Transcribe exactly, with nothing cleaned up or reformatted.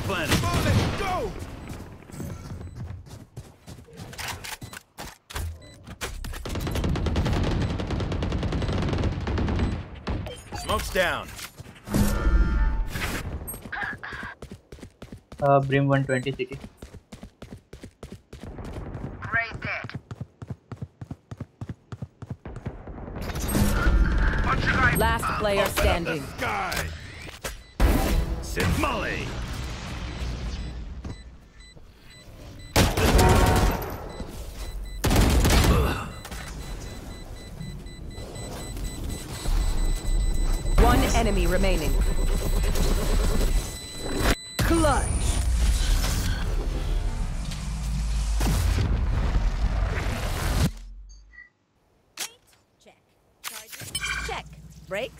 cleanse. Go! Smoke's down. Uh, Brim one twenty city. Last player standing. Sky. Sit Molly. One enemy remaining. Clutch. Check. Charges. Check. Brakes.